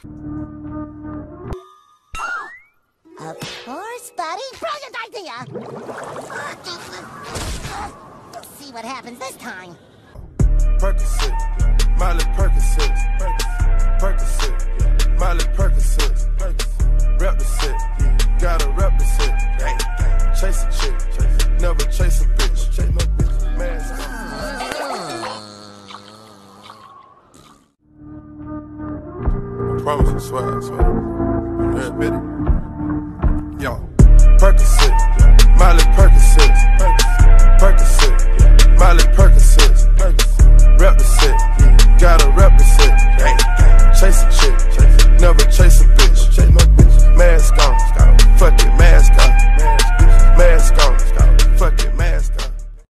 Of course, buddy. Brilliant idea! We'll see what happens this time. Percocet, Miley Percocet, Percocet, Miley Percocet, rep the set, gotta rep the set, chase a chick, never chase a bitch, mask on. I promise you, swear, red bitty. Yo, Percocet, Miley Percocet, Percocet, Miley Percocet.